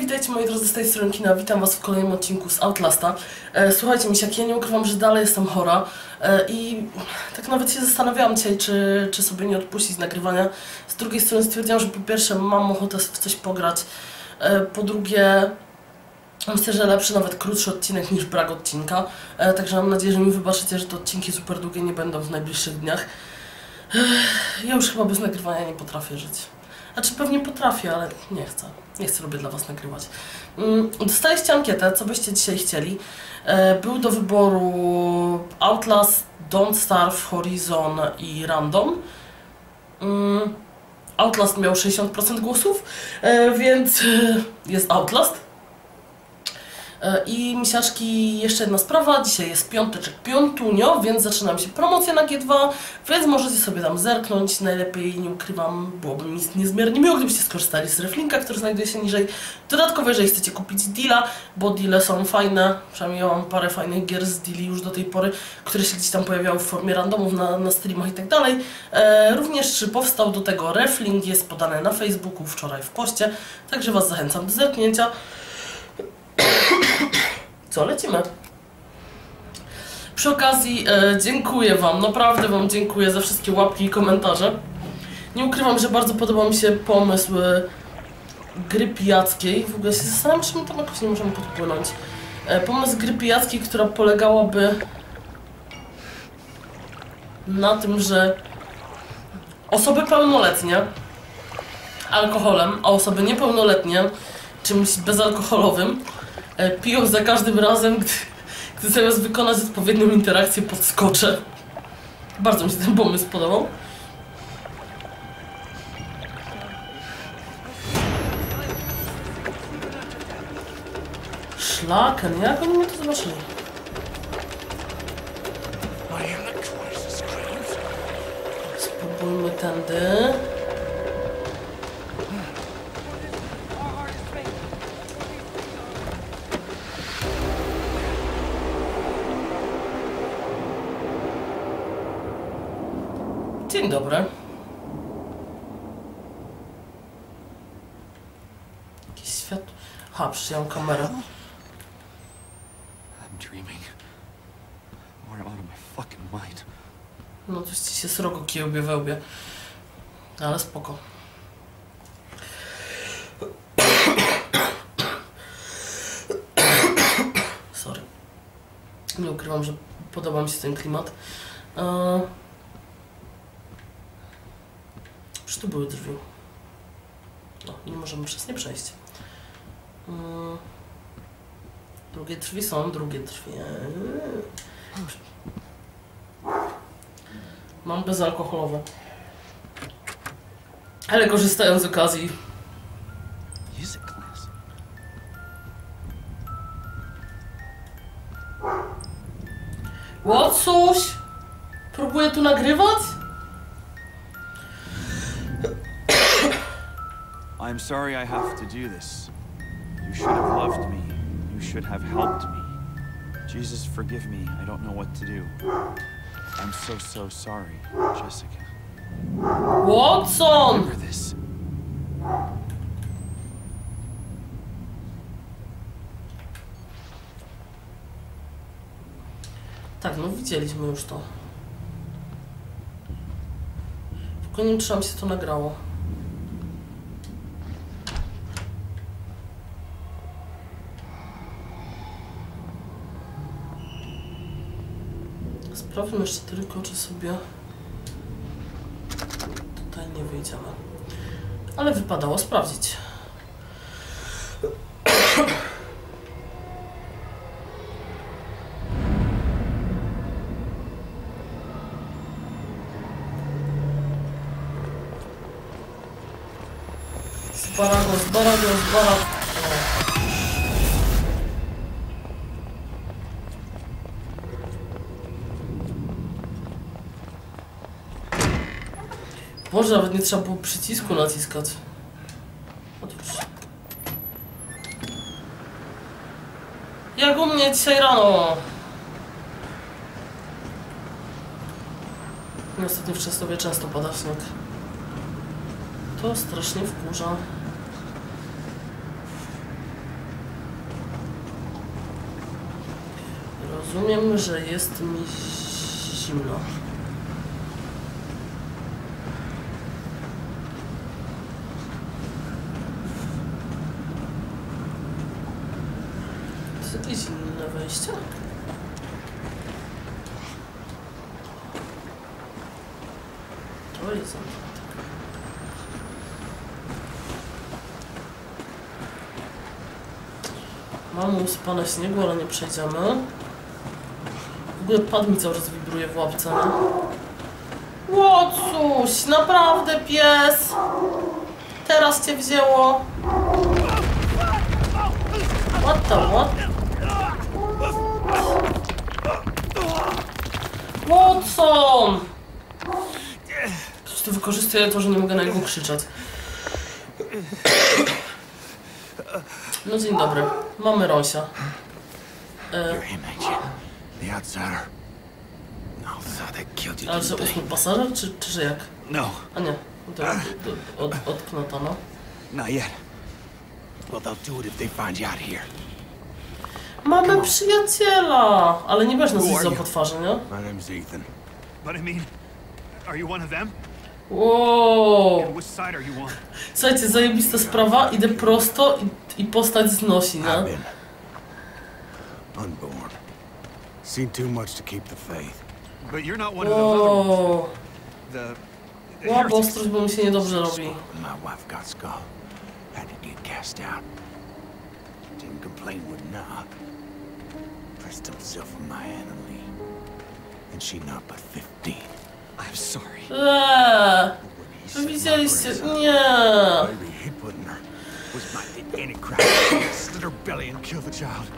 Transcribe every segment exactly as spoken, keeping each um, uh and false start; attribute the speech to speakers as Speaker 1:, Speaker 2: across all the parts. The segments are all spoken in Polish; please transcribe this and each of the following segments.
Speaker 1: witajcie moi drodzy z tej strony kina, witam was w kolejnym odcinku z Outlasta. E, słuchajcie misiaki, ja nie ukrywam, że dalej jestem chora e, i tak nawet się zastanawiałam dzisiaj, czy, czy sobie nie odpuścić nagrywania. Z drugiej strony stwierdziłam, że po pierwsze mam ochotę w coś pograć, e, po drugie myślę, że lepszy, nawet krótszy odcinek niż brak odcinka, e, także mam nadzieję, że mi wybaczycie, że te odcinki super długie nie będą w najbliższych dniach. E, ja już chyba bez nagrywania nie potrafię żyć. Znaczy pewnie potrafię, ale nie chcę. Nie chcę robię dla was nagrywać. Dostaliście ankietę, co byście dzisiaj chcieli. Był do wyboru Outlast, Don't Starve, Horizon i Random. Outlast miał sześćdziesiąt procent głosów, więc jest Outlast. I misiaczki, jeszcze jedna sprawa, dzisiaj jest piąteczek, piątunio, więc zaczynam się promocja na G dwa, więc możecie sobie tam zerknąć, najlepiej, nie ukrywam, byłoby mi niezmiernie miło, gdybyście skorzystali z reflinka, który znajduje się niżej. Dodatkowo, jeżeli chcecie kupić deala, bo deale są fajne, przynajmniej ja mam parę fajnych gier z deali już do tej pory, które się gdzieś tam pojawiały w formie randomów na, na streamach i tak dalej. E, również powstał do tego reflink, jest podany na Facebooku wczoraj w poście, także was zachęcam do zerknięcia. Co, lecimy? Przy okazji e, dziękuję wam, naprawdę wam dziękuję za wszystkie łapki i komentarze. Nie ukrywam, że bardzo podoba mi się pomysł e, gry pijackiej. W ogóle się zastanawiam, czy my tam jakoś nie możemy podpłynąć. E, pomysł gry pijackiej, która polegałaby na tym, że osoby pełnoletnie alkoholem, a osoby niepełnoletnie czymś bezalkoholowym e, piją za każdym razem, gdy, gdy zamiast wykonać odpowiednią interakcję podskoczę. Bardzo mi się ten pomysł podobał. Szlaken, jak oni mnie to zobaczyli? Spróbujmy tędy. Dzień dobry. Jakieś światło. Aha, przyjąłem kamerę. No to ci się srogo kiełbie wełbie. Ale spoko. Sorry. Nie ukrywam, że podoba mi się ten klimat. Uh... Czy tu były drzwi? No, nie możemy przez nie przejść. Hmm. Drugie drzwi są, drugie drzwi. Mam bezalkoholowe. Ale korzystając z okazji. Łocuś! Próbuję tu nagrywać?
Speaker 2: I'm sorry I have to do this. You should have loved me. You should have helped me. Jesus, forgive me. I don't know what to do. I'm so, so sorry, Jessica.
Speaker 1: Watson!
Speaker 2: Remember this.
Speaker 1: Tak, no widzieliśmy już to. Tylko nie wiem, czy nam się to nagrało. Sprawdźmy jeszcze tylko, czy sobie tutaj nie wyjdziemy. Ale wypadało sprawdzić. Zbarago, zbarago, zbarago. Boże, nawet nie trzeba było przycisku naciskać. Otóż. Jak u mnie dzisiaj rano. Niestety w Częstochowie często pada śnieg. To strasznie wkurza. Rozumiem, że jest mi zimno. To jest jakieś inne wejście? To jest zamknięte. Mamy usypane śniegu, ale nie przejdziemy. W ogóle pad mi cały czas wibruje w łapce. Łocuś, naprawdę pies! Teraz cię wzięło. What the what? Watson! Przecież to wykorzystuję to, że nie mogę na niego krzyczeć. No dzień dobry, mamy Rosia. E, ale że ósmy pasażer, czy, czy że jak?
Speaker 2: No.
Speaker 1: A nie, to od, od, od Knota, no.
Speaker 2: Not yet. Well, they'll do it if they find you out here.
Speaker 1: Mamy przyjaciela! Ale nie wiesz nas
Speaker 2: Who are
Speaker 1: za
Speaker 2: you?
Speaker 1: po twarzy, nie?
Speaker 3: My name's Ethan.
Speaker 2: But I mean, are you one of them?
Speaker 1: Wow.
Speaker 2: And which side are you on?
Speaker 1: Słuchajcie, zajebista sprawa, idę prosto i, i postać znosi,
Speaker 3: I've
Speaker 1: nie?
Speaker 3: been unborn. Seen too much to keep the faith.
Speaker 2: But you're not one of those other ones.
Speaker 1: Wow.
Speaker 2: The
Speaker 1: Łap
Speaker 2: heretics.
Speaker 1: ostrość, bo mi się niedobrze robi.
Speaker 3: My wife got skull. Had to get cast out. Didn't complain with knock. Pressed himself on my Annalie. And she not but fifteen.
Speaker 2: I'm sorry.
Speaker 1: Eee,
Speaker 3: He
Speaker 1: wy
Speaker 3: set my
Speaker 1: widzieliście?
Speaker 3: prayers up.
Speaker 1: Nie.
Speaker 3: Baby he put in her was my the Antichrist. Slit her belly and kill the child.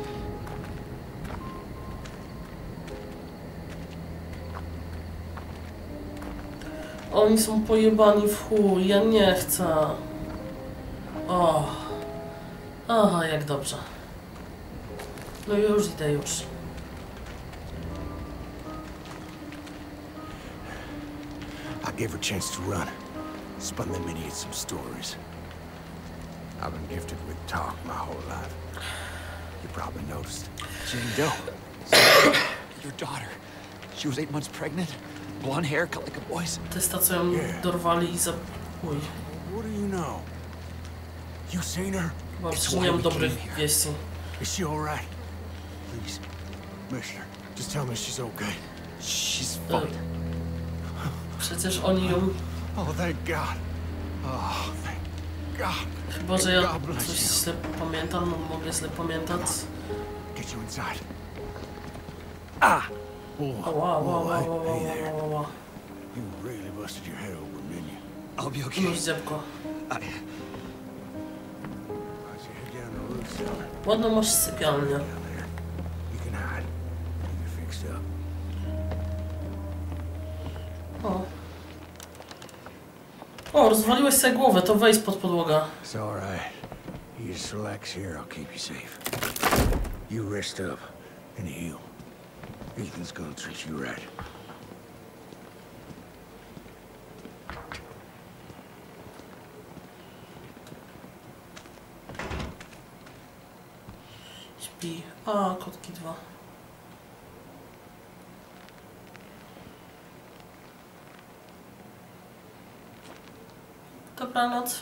Speaker 1: Oni są pojebani w chuj, ja nie chcę. O. Aha, jak dobrze. No już idę, już.
Speaker 3: I gave her a chance to run. Spun them idiots some stories. I've been gifted with talk my whole life. You probably noticed.
Speaker 2: Jane Doe. Your daughter. She was eight months pregnant. Blonde hair, cut like a boy's.
Speaker 1: Testa, co ją dorwali i za... Uj.
Speaker 3: What do you know? You seen her?
Speaker 1: Chyba
Speaker 2: It's
Speaker 1: nie
Speaker 2: why
Speaker 1: mam
Speaker 2: we
Speaker 1: dobrych
Speaker 2: came here.
Speaker 1: wieści.
Speaker 3: Is she all right? Please, Mister, just tell me she's okay.
Speaker 2: She's
Speaker 1: E,
Speaker 2: fine.
Speaker 1: przecież oni ją...
Speaker 3: Oh, thank God. Oh, thank God.
Speaker 1: Chyba, że ja
Speaker 3: God bless
Speaker 1: coś
Speaker 3: you.
Speaker 1: źle pamiętam, no mogę źle pamiętać.
Speaker 3: Get you inside. Ah! Oh,
Speaker 1: O, wow, wow,
Speaker 3: oh,
Speaker 1: wow,
Speaker 3: hey,
Speaker 1: wow, wow,
Speaker 3: hey there.
Speaker 1: wow, wow.
Speaker 3: You really busted your head open, didn't you?
Speaker 2: I'll be okay.
Speaker 1: Nóż dziebko.
Speaker 2: I,
Speaker 3: Why'd you head down the roof cellar?
Speaker 1: Ładną masz sypialnię.
Speaker 3: Down there. You can hide. You're fixed up.
Speaker 1: O. O, rozwaliłeś sobie głowę, to wejdź pod podłogę.
Speaker 3: It's all right. You just relax here. I'll keep you safe. You rest up and heal. Ethan's gonna treat you right.
Speaker 1: Śpi. A, kotki dwa. Dobranoc.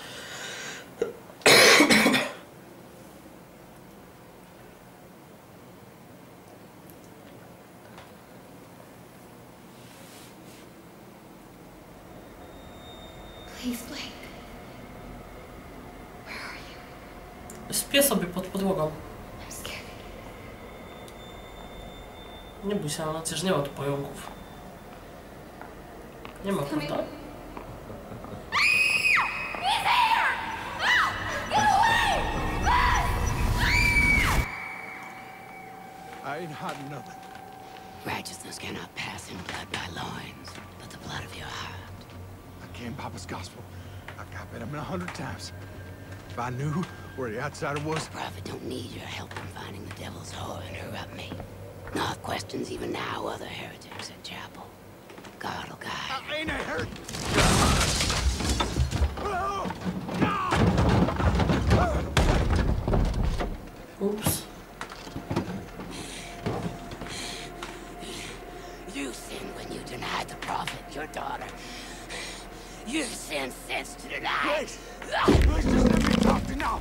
Speaker 4: Please, Blake. Where are you?
Speaker 1: Śpię sobie pod podłogą.
Speaker 4: I'm scared.
Speaker 1: Nie bój się, ale przecież nie ma tu pająków. Nie ma, prawda?
Speaker 3: I ain't hiding nothing.
Speaker 5: Righteousness cannot pass in blood by loins, but the blood of your heart.
Speaker 3: I can't Papa's gospel. I got bet him a hundred times. If I knew where the outsider was,
Speaker 5: Prophet don't need your help in finding the devil's whore and interrupt me. Not questions even now other heretics at chapel. God will guide.
Speaker 3: I ain't a hurt.
Speaker 1: Ups.
Speaker 5: your daughter. You send sense to the night.
Speaker 3: Please! Please just let me talk to now!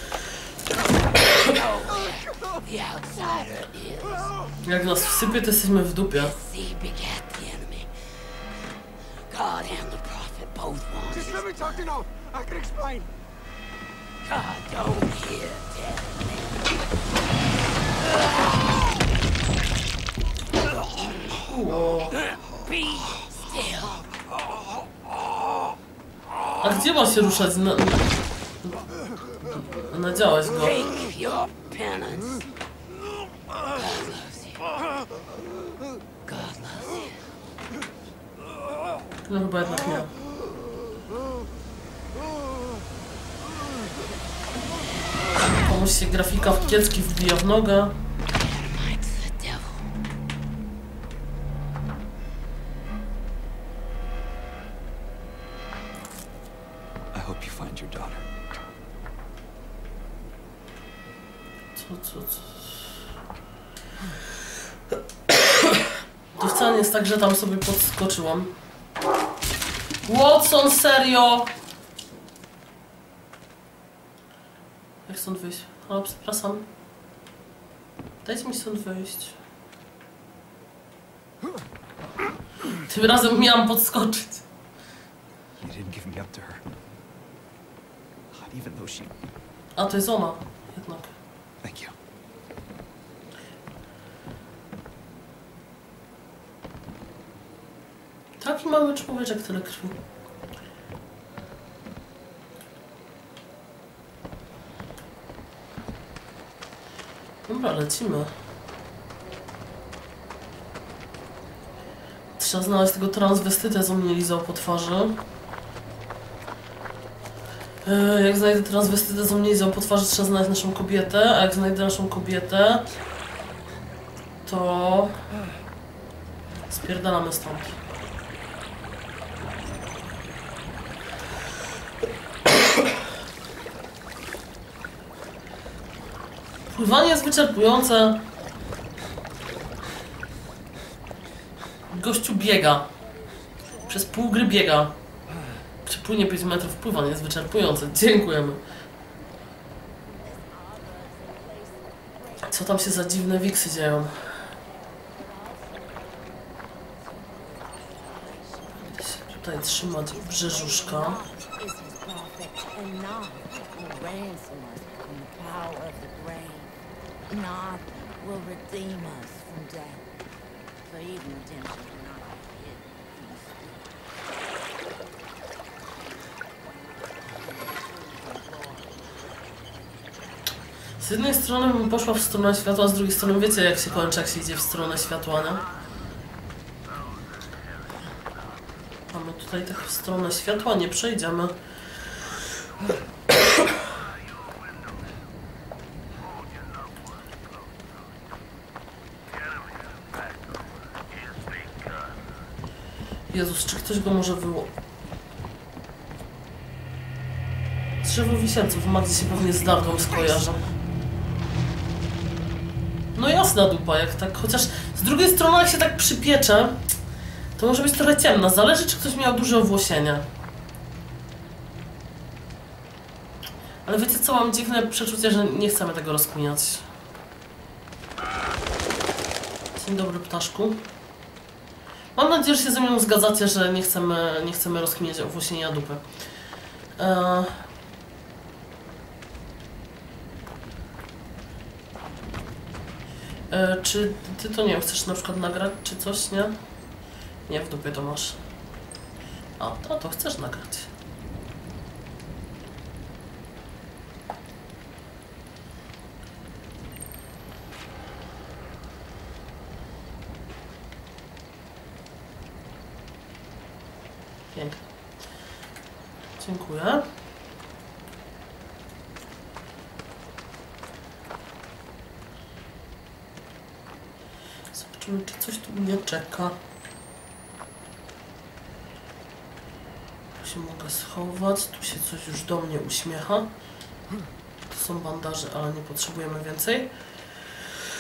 Speaker 5: The outsider is.
Speaker 1: Jak nas wsypie, to jesteśmy w dupie.
Speaker 5: See begat the enemy. God and the prophet both want
Speaker 3: Just
Speaker 5: it.
Speaker 3: let me talk to now! I can explain!
Speaker 5: God don't hear dead men. Be still.
Speaker 1: A gdzie ma się ruszać? Na... Nadziałeś go.
Speaker 5: Take your penance. God loves you. God loves you.
Speaker 1: No chyba jednak nie. Komuś się grafika w kiecki wbija w nogę.
Speaker 5: Termites the devil.
Speaker 2: I hope you find your daughter.
Speaker 1: Co, co, co? To wcale nie jest tak, że tam sobie podskoczyłam. Watson, serio! Jak stąd wyjść? O, przepraszam. Dajcie mi stąd wyjść. Tym razem miałam podskoczyć.
Speaker 2: You didn't give me up to her. Even though she...
Speaker 1: A to jest ona, jednak.
Speaker 2: Thank you.
Speaker 1: Taki mały człowieczek, tyle krwi. Dobra, lecimy. Trzeba znaleźć tego transwestytę, co mnie lizał po twarzy. Yy, jak znajdę transwestytę, co mnie lizał po twarzy, trzeba znaleźć naszą kobietę, a jak znajdę naszą kobietę, to spierdalamy stąd. Pływanie jest wyczerpujące. Gościu biega. Przez pół gry biega. Przepłynie pięć metrów, pływanie jest wyczerpujące. Dziękujemy. Co tam się za dziwne wiksy dzieją? Będę się tutaj trzymać brzeżuszka.
Speaker 6: Is his prophet, and Nod will ransom us from the power of the grave. Nod will redeem us from death. For even redemption cannot be hidden from the spirit.
Speaker 1: Z jednej strony bym poszła w stronę światła, z drugiej strony wiecie jak się kończy, jak się idzie w stronę światła, nie? Mamy tutaj tak w stronę światła, nie przejdziemy. Jezus, czy ktoś go może wyło... Drzewo wisielców, Magdzie się pewnie z Dardą skojarzą. No jasna dupa, jak tak, chociaż z drugiej strony jak się tak przypiecze, to może być trochę ciemna. Zależy, czy ktoś miał duże owłosienie. Ale wiecie co, mam dziwne przeczucie, że nie chcemy tego rozkminiać. Dzień dobry, ptaszku. Mam nadzieję, że się ze mną zgadzacie, że nie chcemy, nie chcemy rozkminiać owłosienia dupy. Eee... E, czy ty to nie wiem, chcesz na przykład nagrać, czy coś, nie? Nie, w dupie to masz. A, to, to chcesz nagrać. Pięknie. Dziękuję. Zobaczymy, czy coś tu mnie czeka. Tu się mogę schować, tu się coś już do mnie uśmiecha. To są bandaże, ale nie potrzebujemy więcej.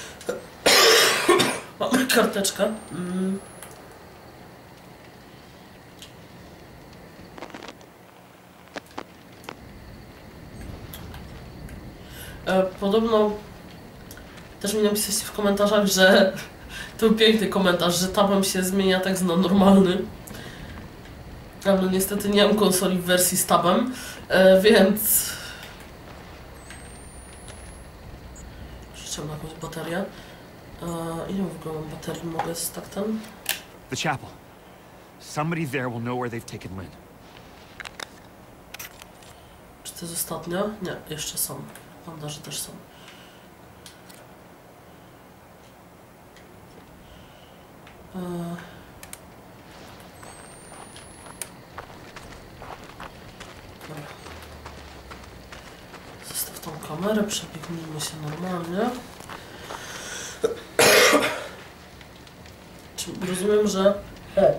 Speaker 1: Mamy karteczkę. Mm. E, podobno też mi napisaliście w komentarzach, że to był piękny komentarz, że tabem się zmienia tekst na normalny. Ale no niestety nie mam konsoli w wersji z tabem, e, więc... Życzę na jakąś baterię. E, ile w ogóle mam baterii mogę z taktem?
Speaker 2: The chapel. Somebody there will know where they've taken Lynn.
Speaker 1: Czy to jest ostatnia? Nie, jeszcze są. Bandaże też są. E... Dobra. Zostaw tą kamerę, przebiegnijmy się normalnie. Rozumiem, że... E.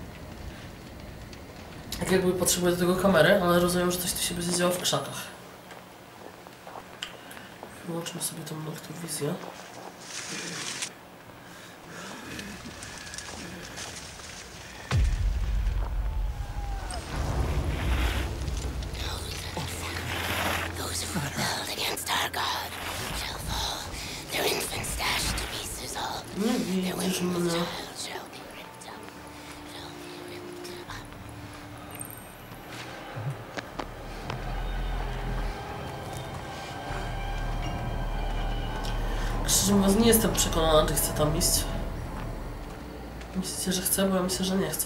Speaker 1: Tak jakby potrzebuję do tego kamery, ale rozumiem, że coś tu się będzie działo w krzakach. Wyłączmy sobie tą noktowizję.
Speaker 5: Those who rebelled against our God shall fall. Their infants dashed to pieces all.
Speaker 1: Nie
Speaker 5: Their
Speaker 1: widzisz
Speaker 5: women
Speaker 1: mnie.
Speaker 5: with child shall be ripped up. Shall be ripped up.
Speaker 1: Szczerze mówiąc, nie jestem przekonana, czy chcę tam iść. Myślicie, że chcę? Bo ja myślę, że nie chcę.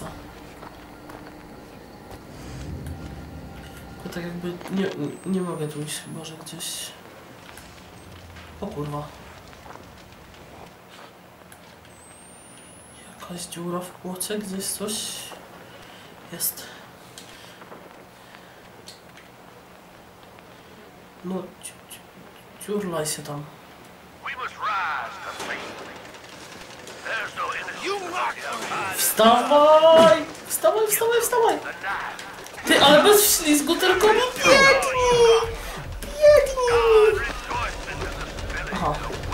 Speaker 1: Tylko tak jakby nie, nie, nie mogę tu iść, chyba że gdzieś... O kurwa. Jakaś dziura w płocie, gdzieś coś jest. No, ci- ci- dziurlaj się tam. Wstawaj! Wstawaj, wstawaj, wstawaj! Ty, ale bez wślizgu, tylko mi biegnij! Biegnij! Aha.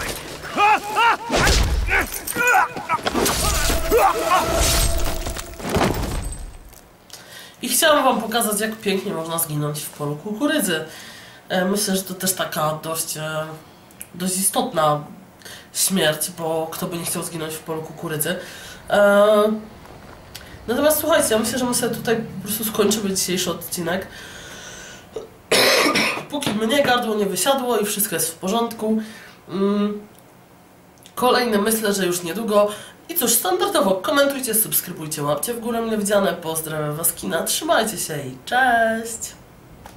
Speaker 1: I chciałam wam pokazać, jak pięknie można zginąć w polu kukurydzy. E, Myślę, że to też taka dość, e, dość istotna śmierć, bo kto by nie chciał zginąć w polu kukurydzy. E, Natomiast słuchajcie, ja myślę, że my sobie tutaj po prostu skończymy dzisiejszy odcinek. Póki mnie gardło nie wysiadło i wszystko jest w porządku. Mm. Kolejny myślę, że już niedługo. I cóż, standardowo komentujcie, subskrybujcie, łapcie w górę mile widziane. Pozdrawiam was kina, trzymajcie się i cześć!